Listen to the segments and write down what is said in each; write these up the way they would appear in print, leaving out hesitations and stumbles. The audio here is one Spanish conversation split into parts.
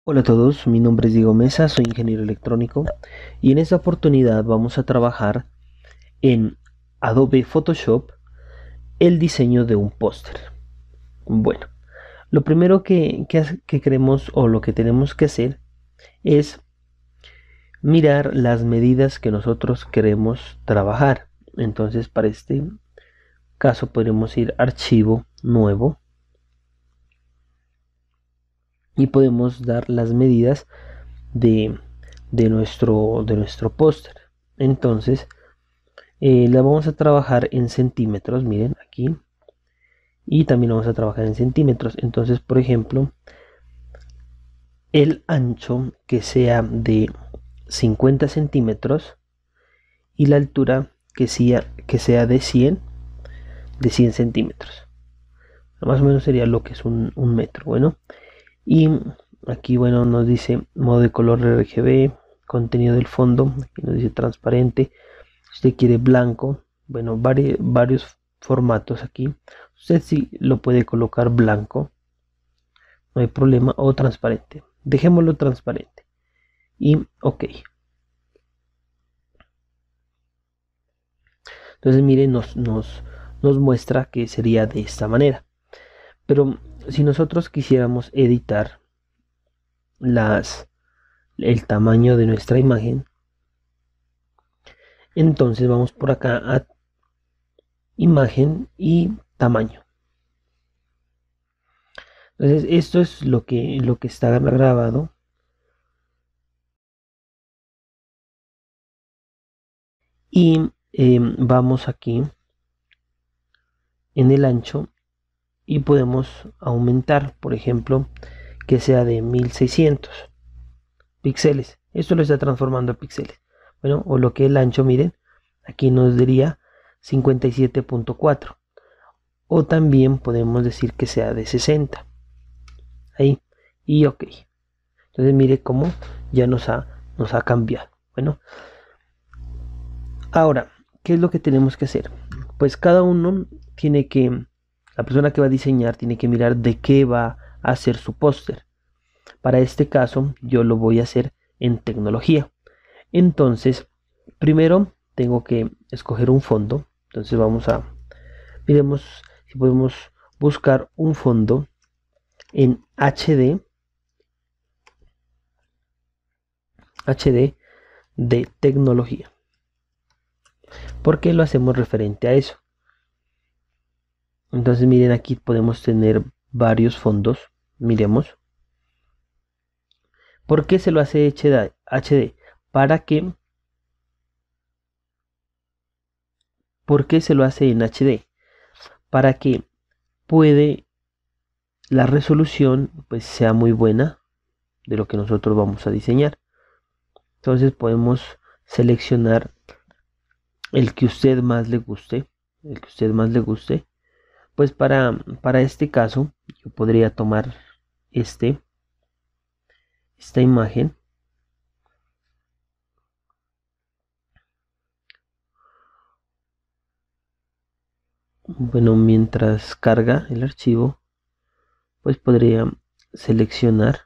Hola a todos, mi nombre es Diego Mesa, soy ingeniero electrónico y en esta oportunidad vamos a trabajar en Adobe Photoshop el diseño de un póster. Bueno, lo primero que queremos o lo que tenemos que hacer es mirar las medidas que nosotros queremos trabajar. Entonces para este caso podremos ir a archivo nuevo y podemos dar las medidas de, de nuestro póster. Entonces la vamos a trabajar en centímetros, miren aquí, y también vamos a trabajar en centímetros. Entonces, por ejemplo, el ancho que sea de 50 centímetros y la altura que sea de 100 centímetros. Más o menos sería lo que es un metro. Bueno, y aquí, bueno, nos dice modo de color RGB, contenido del fondo, aquí nos dice transparente. Si usted quiere blanco, bueno, varios formatos aquí. Usted sí lo puede colocar blanco, no hay problema, o transparente. Dejémoslo transparente. Y ok. Entonces, miren, nos muestra que sería de esta manera. Pero si nosotros quisiéramos editar las, el tamaño de nuestra imagen, entonces vamos por acá a imagen y tamaño. Entonces, esto es lo que está grabado. Y vamos aquí en el ancho y podemos aumentar, por ejemplo, que sea de 1600 píxeles. Esto lo está transformando a píxeles. Bueno, o lo que es el ancho, miren, aquí nos diría 57.4. O también podemos decir que sea de 60. Ahí. Y ok. Entonces mire cómo ya nos ha cambiado. Bueno, ahora, ¿qué es lo que tenemos que hacer? Pues cada uno la persona que va a diseñar tiene que mirar de qué va a hacer su póster. Para este caso, yo lo voy a hacer en tecnología. Entonces, primero tengo que escoger un fondo. Entonces miremos si podemos buscar un fondo en HD de tecnología. ¿Por qué lo hacemos referente a eso? Entonces miren, aquí podemos tener varios fondos. Miremos. ¿Por qué se lo hace HD? Para que, ¿por qué se lo hace en HD? Para que puede la resolución pues sea muy buena de lo que nosotros vamos a diseñar. Entonces podemos seleccionar el que usted más le guste, el que usted más le guste. Pues para este caso yo podría tomar esta imagen. Bueno, mientras carga el archivo, pues podría seleccionar,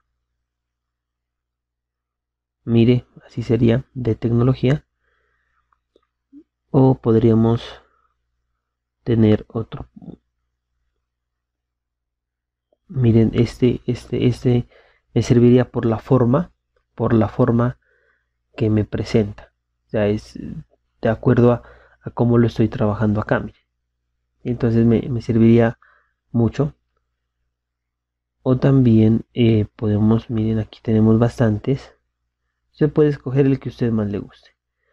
mire, así sería de tecnología, o podríamos tener otro. Miren, este me serviría por la forma que me presenta. O sea, es de acuerdo a cómo lo estoy trabajando acá, mire. Entonces me serviría mucho. O también podemos, miren, aquí tenemos bastantes. Usted puede escoger el que a usted más le guste.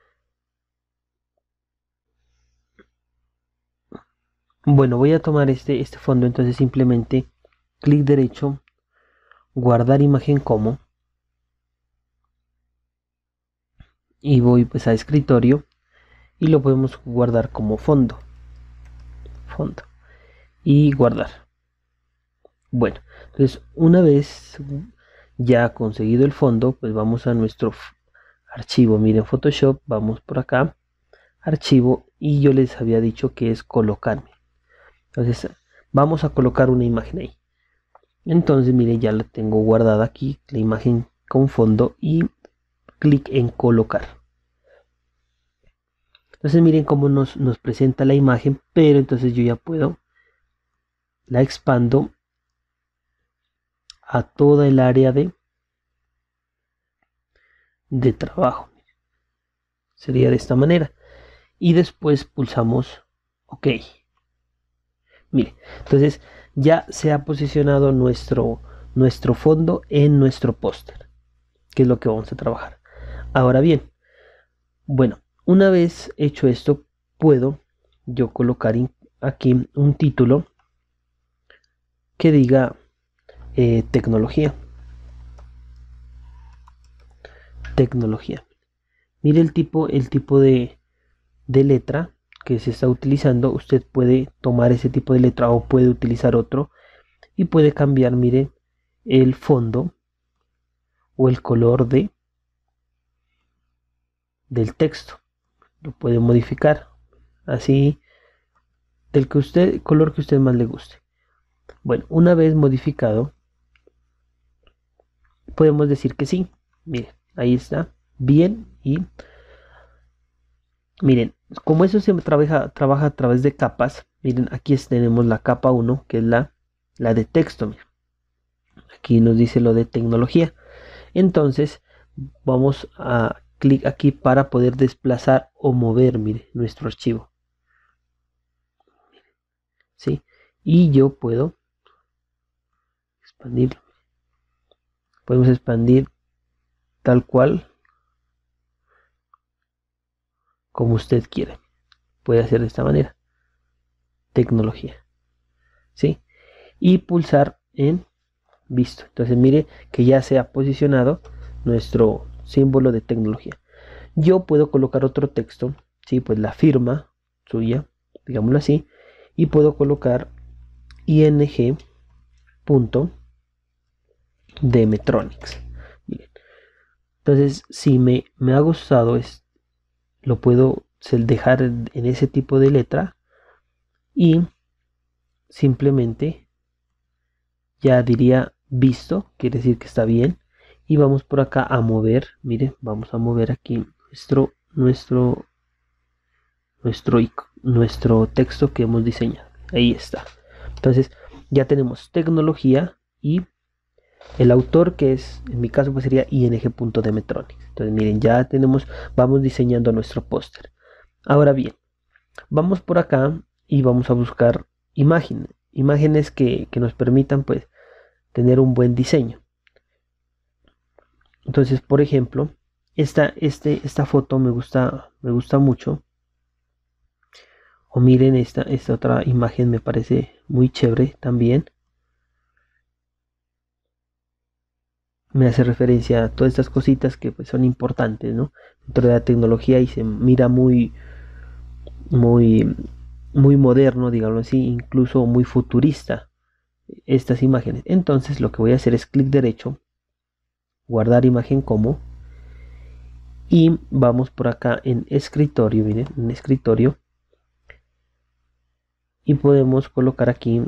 Bueno, voy a tomar este fondo, entonces simplemente clic derecho, guardar imagen como, y voy pues a escritorio y lo podemos guardar como fondo y guardar. Bueno, entonces una vez ya conseguido el fondo, pues vamos a nuestro archivo. Miren, Photoshop, vamos por acá, archivo, y yo les había dicho que es colocarme. Entonces vamos a colocar una imagen ahí. Entonces miren, ya la tengo guardada aquí, la imagen con fondo, y clic en colocar. Entonces miren cómo nos presenta la imagen, pero entonces yo ya puedo, la expando a toda el área de trabajo. Sería de esta manera. Y después pulsamos OK. Mire, entonces ya se ha posicionado nuestro fondo en nuestro póster, que es lo que vamos a trabajar. Ahora bien, bueno, una vez hecho esto, puedo yo colocar aquí un título que diga tecnología. Mire el tipo de letra que se está utilizando. Usted puede tomar ese tipo de letra o puede utilizar otro, y puede cambiar, mire, el fondo o el color del texto. Lo puede modificar así, del color que usted más le guste. Bueno, una vez modificado, podemos decir que sí. Miren, ahí está bien. Y miren, como eso se trabaja a través de capas, miren, aquí tenemos la capa 1, que es la de texto. Miren. Aquí nos dice lo de tecnología. Entonces vamos a clic aquí para poder desplazar o mover, mire, nuestro archivo. ¿Sí? Y yo puedo expandirlo. Podemos expandir tal cual como usted quiere. Puede hacer de esta manera. Tecnología. ¿Sí? Y pulsar en visto. Entonces mire que ya se ha posicionado nuestro símbolo de tecnología. Yo puedo colocar otro texto, ¿sí? Pues la firma suya, digámoslo así, y puedo colocar ing.demetronics. Miren. Entonces, si me ha gustado, lo puedo dejar en ese tipo de letra, y simplemente ya diría visto, quiere decir que está bien. Y vamos por acá a mover, mire, vamos a mover aquí nuestro texto que hemos diseñado. Ahí está. Entonces ya tenemos tecnología y el autor, que es, en mi caso, pues sería ing.demetronics. Entonces miren, ya tenemos, vamos diseñando nuestro póster. Ahora bien, vamos por acá y vamos a buscar imágenes que nos permitan pues tener un buen diseño. Entonces, por ejemplo, esta foto me gusta mucho. O miren, esta otra imagen me parece muy chévere también. Me hace referencia a todas estas cositas que pues son importantes, ¿no? Dentro de la tecnología, y se mira muy moderno, digámoslo así, incluso muy futurista estas imágenes. Entonces lo que voy a hacer es clic derecho, guardar imagen como, y vamos por acá en escritorio, miren, en escritorio, y podemos colocar aquí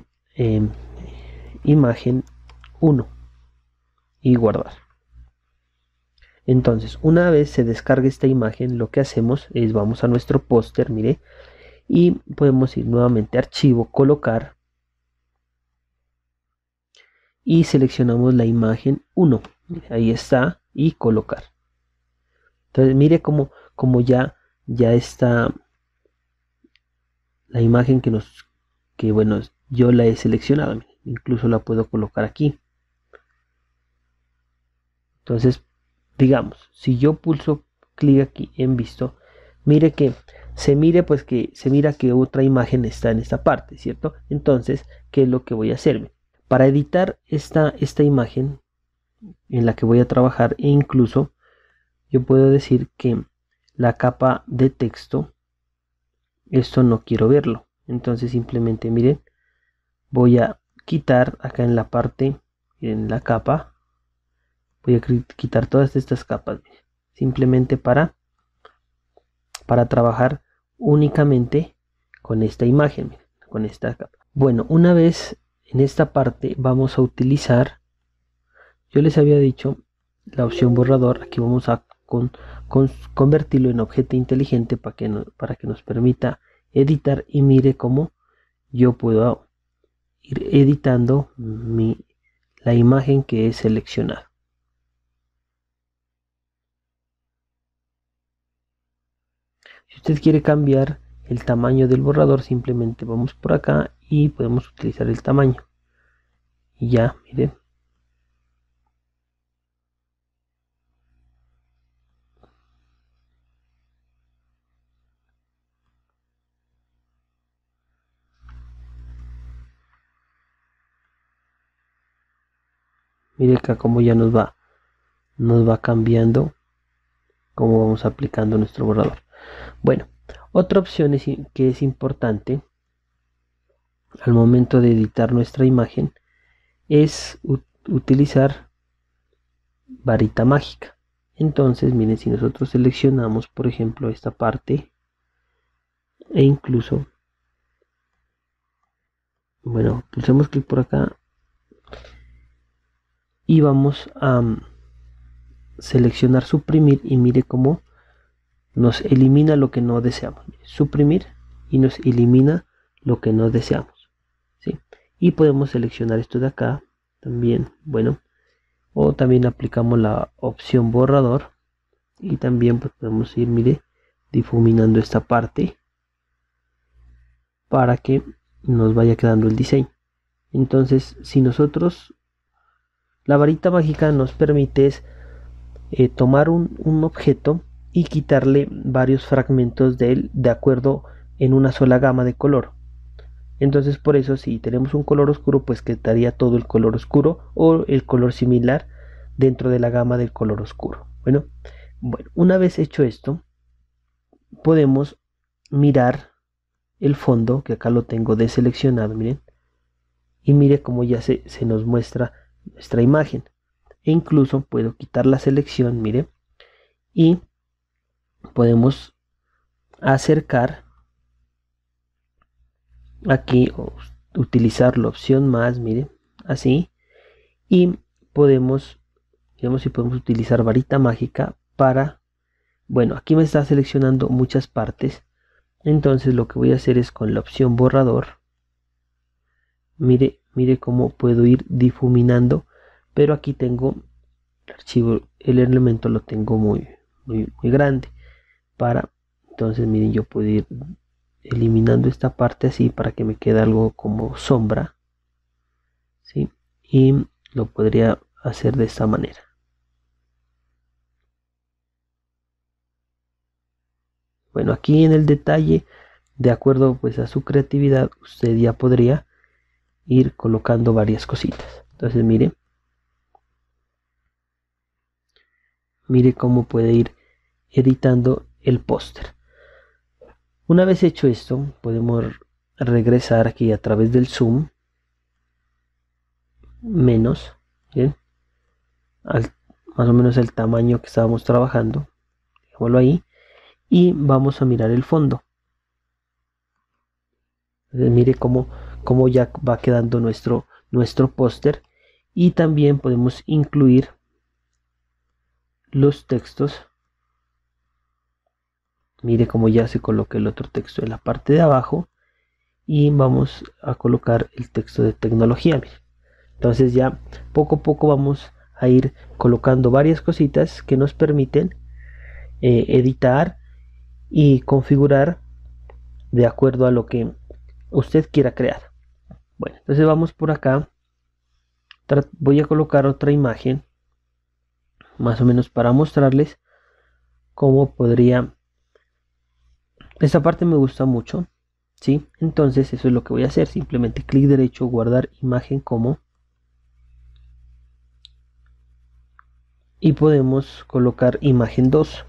imagen 1 y guardar. Entonces, una vez se descargue esta imagen, lo que hacemos es vamos a nuestro póster, mire, y podemos ir nuevamente a archivo, colocar, y seleccionamos la imagen 1. Mire, ahí está, y colocar. Entonces mire como ya está la imagen que bueno, yo la he seleccionado. Mire, incluso la puedo colocar aquí. Entonces, digamos, si yo pulso clic aquí en visto, mire que se mira que otra imagen está en esta parte, ¿cierto? Entonces, ¿qué es lo que voy a hacer? Para editar esta imagen en la que voy a trabajar, e incluso yo puedo decir que la capa de texto, esto no quiero verlo. Entonces simplemente miren, voy a quitar acá en la parte, en la capa, voy a quitar todas estas capas, simplemente para trabajar únicamente con esta imagen, con esta capa. Bueno, una vez en esta parte vamos a utilizar, yo les había dicho, la opción borrador. Aquí vamos a convertirlo en objeto inteligente para que nos permita editar, y mire cómo yo puedo ir editando la imagen que he seleccionado. Si usted quiere cambiar el tamaño del borrador, simplemente vamos por acá y podemos utilizar el tamaño. Y ya, miren. Mire acá cómo ya nos va cambiando, cómo vamos aplicando nuestro borrador. Bueno, otra opción que es importante al momento de editar nuestra imagen es utilizar varita mágica. Entonces, miren, si nosotros seleccionamos, por ejemplo, esta parte, e incluso, bueno, pulsemos clic por acá y vamos a seleccionar suprimir, y mire cómo nos elimina lo que no deseamos. Suprimir, y nos elimina lo que no deseamos, ¿sí? Y podemos seleccionar esto de acá también, bueno, o también aplicamos la opción borrador y también pues podemos ir, mire, difuminando esta parte para que nos vaya quedando el diseño. Entonces, si nosotros, la varita mágica nos permite tomar un objeto y quitarle varios fragmentos de él de acuerdo en una sola gama de color. Entonces, por eso, si tenemos un color oscuro, pues quedaría todo el color oscuro o el color similar dentro de la gama del color oscuro. Bueno, una vez hecho esto, podemos mirar el fondo, que acá lo tengo deseleccionado, miren, y mire cómo ya se nos muestra nuestra imagen. E incluso puedo quitar la selección, mire, y podemos acercar aquí o utilizar la opción más, mire, así, y podemos, digamos, si podemos utilizar varita mágica para, bueno, aquí me está seleccionando muchas partes. Entonces lo que voy a hacer es con la opción borrador, mire cómo puedo ir difuminando, pero aquí tengo el archivo, el elemento lo tengo muy grande entonces miren, yo puedo ir eliminando esta parte así para que me quede algo como sombra, ¿sí? Y lo podría hacer de esta manera. Bueno, aquí en el detalle, de acuerdo pues a su creatividad, usted ya podría ir colocando varias cositas. Entonces mire cómo puede ir editando el póster. Una vez hecho esto, podemos regresar aquí a través del zoom menos, ¿bien? Más o menos el tamaño que estábamos trabajando, dejémoslo ahí, y vamos a mirar el fondo. Entonces, mire cómo ya va quedando nuestro póster, y también podemos incluir los textos. Mire cómo ya se coloca el otro texto en la parte de abajo, y vamos a colocar el texto de tecnología. Mire. Entonces ya poco a poco vamos a ir colocando varias cositas que nos permiten editar y configurar de acuerdo a lo que usted quiera crear. Bueno, entonces vamos por acá. Voy a colocar otra imagen más o menos para mostrarles cómo podría. Esta parte me gusta mucho, ¿sí? Entonces eso es lo que voy a hacer. Simplemente clic derecho, guardar imagen como, y podemos colocar imagen 2,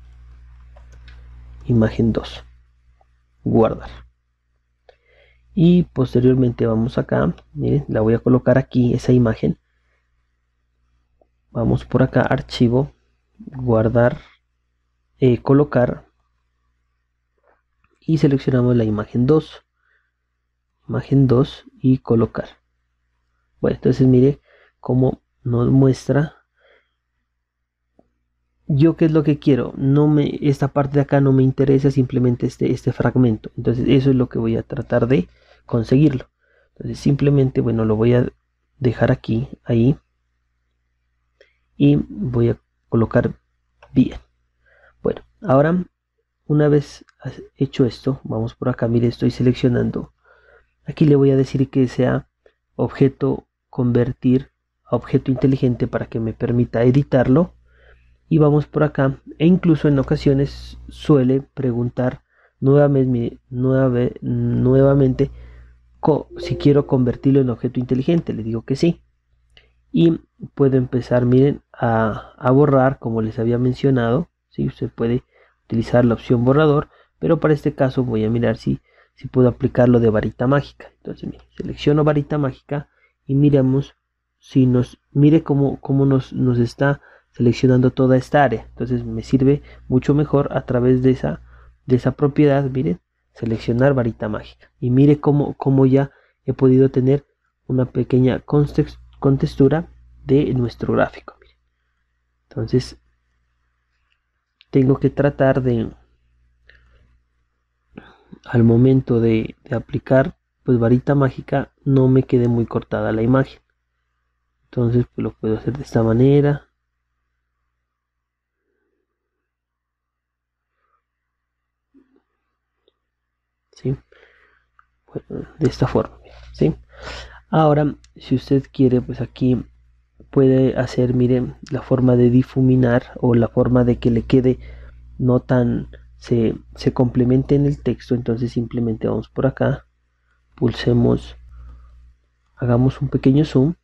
guardar, y posteriormente vamos acá, miren, la voy a colocar aquí, esa imagen. Vamos por acá, archivo, guardar, colocar, y seleccionamos la imagen 2 y colocar. Bueno, entonces mire cómo nos muestra. Yo qué es lo que quiero, esta parte de acá no me interesa, simplemente este fragmento. Entonces eso es lo que voy a tratar de conseguirlo. Entonces simplemente, bueno, lo voy a dejar aquí, ahí, y voy a colocar bien. Bueno, ahora una vez hecho esto, vamos por acá, mire, estoy seleccionando. Aquí le voy a decir que sea objeto convertir a objeto inteligente para que me permita editarlo. Y vamos por acá, e incluso en ocasiones suele preguntar nuevamente si quiero convertirlo en objeto inteligente. Le digo que sí, y puedo empezar, miren, a borrar, como les había mencionado. ¿Sí? Usted puede utilizar la opción borrador, pero para este caso voy a mirar si puedo aplicarlo de varita mágica. Entonces mire, selecciono varita mágica y miramos mire cómo nos está seleccionando toda esta área. Entonces me sirve mucho mejor a través de esa propiedad, miren, seleccionar varita mágica, y mire cómo ya he podido tener una pequeña contextura de nuestro gráfico. Miren. Entonces tengo que tratar de, al momento de aplicar pues varita mágica, no me quede muy cortada la imagen. Entonces pues lo puedo hacer de esta manera. ¿Sí? Bueno, de esta forma, ¿sí? Ahora, si usted quiere, pues aquí puede hacer, miren, la forma de difuminar, o la forma de que le quede no tan, se complemente en el texto. Entonces simplemente vamos por acá, pulsemos, hagamos un pequeño zoom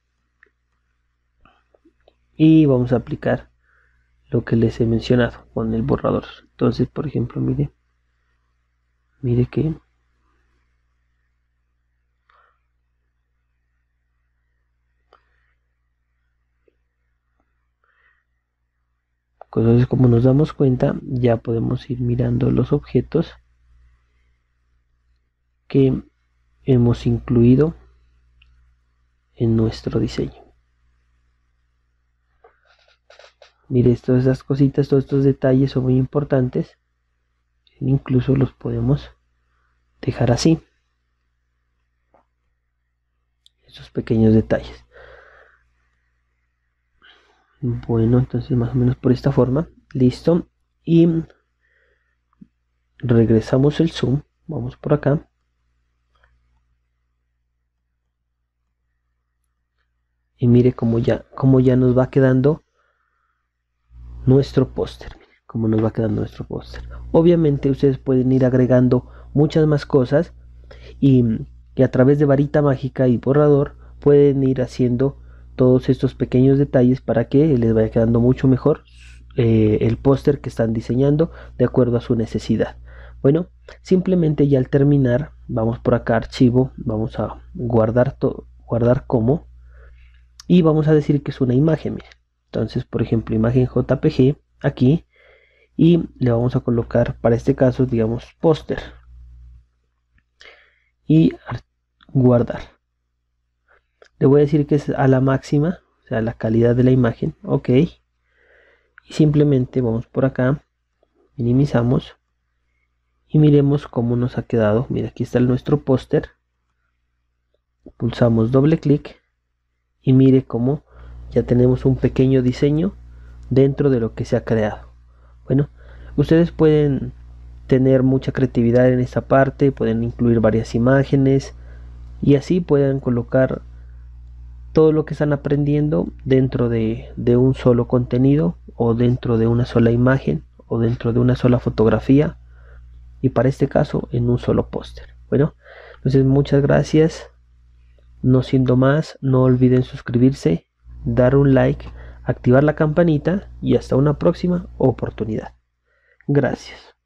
y vamos a aplicar lo que les he mencionado con el borrador. Entonces, por ejemplo, mire que entonces, como nos damos cuenta, ya podemos ir mirando los objetos que hemos incluido en nuestro diseño. Mire, todas estas cositas, todos estos detalles son muy importantes. Incluso los podemos dejar así, estos pequeños detalles. Bueno, entonces más o menos por esta forma, listo. Y regresamos el zoom, vamos por acá. Y mire cómo ya nos va quedando nuestro póster. Cómo nos va quedando nuestro póster. Obviamente ustedes pueden ir agregando muchas más cosas, y a través de varita mágica y borrador pueden ir haciendo todos estos pequeños detalles para que les vaya quedando mucho mejor el póster que están diseñando de acuerdo a su necesidad. Bueno, simplemente ya al terminar, vamos por acá, archivo, vamos a guardar como, y vamos a decir que es una imagen. Miren. Entonces, por ejemplo, imagen JPG aquí, y le vamos a colocar, para este caso, digamos, póster, y guardar. Le voy a decir que es a la máxima, o sea, la calidad de la imagen. Ok, y simplemente vamos por acá, minimizamos y miremos cómo nos ha quedado. Mira, aquí está nuestro póster, pulsamos doble clic y mire cómo ya tenemos un pequeño diseño dentro de lo que se ha creado. Bueno, ustedes pueden tener mucha creatividad en esta parte, pueden incluir varias imágenes y así pueden colocar todo lo que están aprendiendo dentro de un solo contenido, o dentro de una sola imagen, o dentro de una sola fotografía, y para este caso en un solo póster. Bueno, entonces muchas gracias. No siendo más, no olviden suscribirse, dar un like, activar la campanita, y hasta una próxima oportunidad. Gracias.